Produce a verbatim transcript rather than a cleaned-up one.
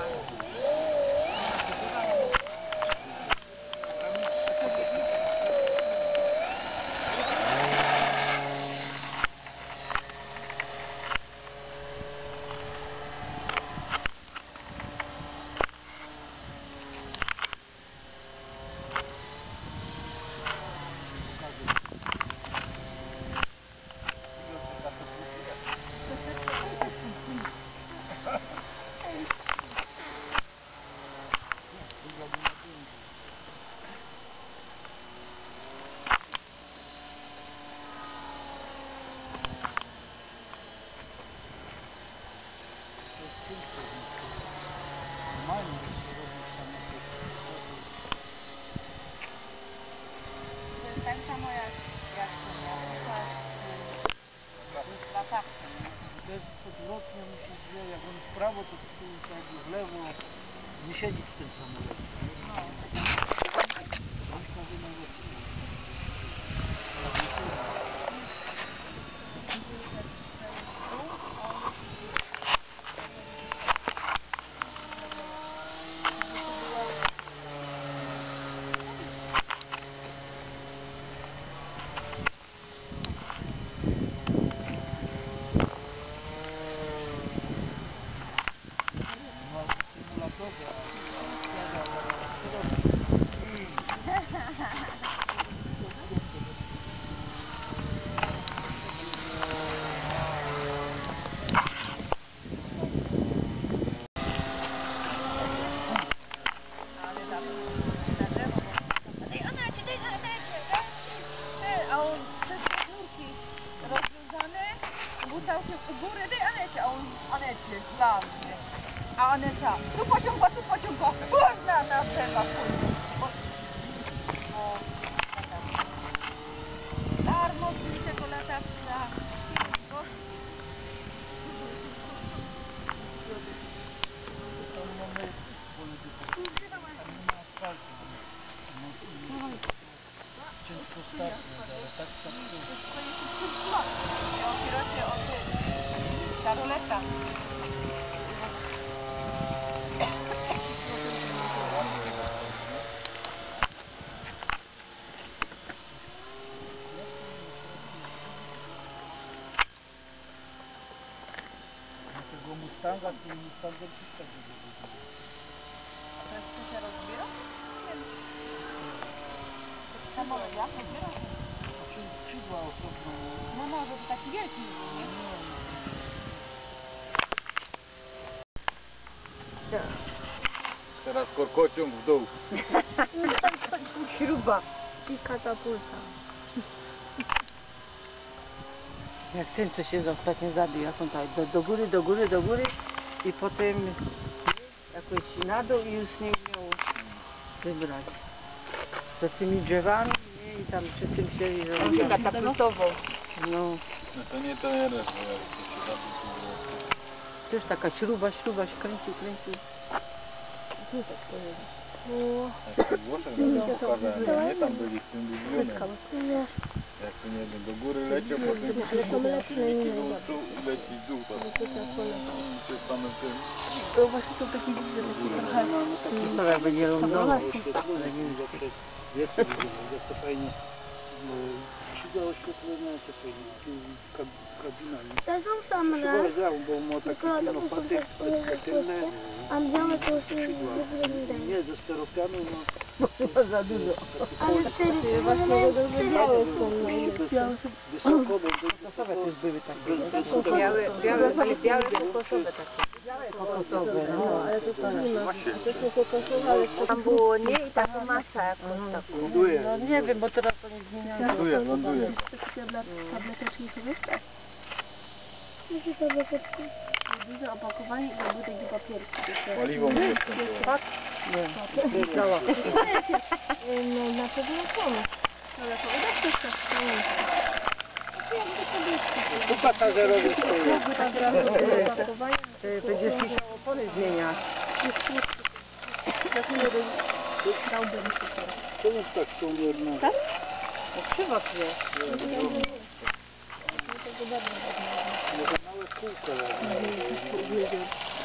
Tak samo jak, jak z latawkiem. To jest odwrotnie, musisz, że jak on w prawo, to tu jakby w lewo nie siedzieć w tym samolocie. No. Rączka wynależy. A on te sznurki rozwiązane, butał się u góry, daj Anecie, a on Anecie dla mnie. A Aneta, tu pociąga, tu pociąga, na, na przerwa pójdzie. O, darmo z tego latawca. Ciężko startne, ale tak tak Ja opiera się o ty, ta roleta. na tego Mustanga, który Mustangiem też tak będzie wyglądał. A to jest co się rozbiera? Nie wiem. Samolot, ja? Rozbiera się? Znaczy skrzydła osobno. No, no, żeby taki wielki był, nie? Teraz korkociąg w dół. Śruba i katapulta. Jak ten, co się ostatnio zabił, jak on tak do, do góry, do góry, do góry i potem jakoś na dół i już nie umiał wybrać. Za tymi drzewami, nie? I tam przy tym się... że on tam- katapultował. No, No to nie teraz, bo jak to się zabił, to było syf. też taka śruba, śruba się kręci, kręci. Tu tak powiem. Jak to Włoszech nam pokazałem, no nie tam byli w tym budzione. Jak to nie wiem, do góry leciał, potem Ale są lepsze silniki inne wyłączył i leci w dół. No to tak polecam. Przez samym tym. To właśnie są takie dziwne, takie trochę... I to jakby nie lądował. Oświetlone, zawsze wiecie, zawsze fajnie skrzydła oświetlone, te kabina. To są same. Przygorzał, bo ma takie pionopaty tylne A białe to już skrzydła. Nie, ze steropianu, no. Chyba za dużo. Ale wtedy właśnie białe są. Białe są. Wysoko, bo Kokosowe też były takie. Białe, białe, białe kokosowe takie. Białe kokosowe, No, no. ale to tam nie ma. To są kokosowe, ale to... Tam było nie i taką masa jakąś taką. ląduje. No nie wiem, bo teraz to nie zmieniają. Ląduje, ląduje. Tableteczki są jeszcze? Jakie tableteczki? Duże opakowanie i były takie papierki. Paliwo mu się skończyło. Nie, cała. No na pewno są. Ale to udać też tak Tu pasażerowie stoją. Będziesz musiał opory zmieniać. Czemu tak są jedna? Tak? To krzywak jest. Może małe kółko.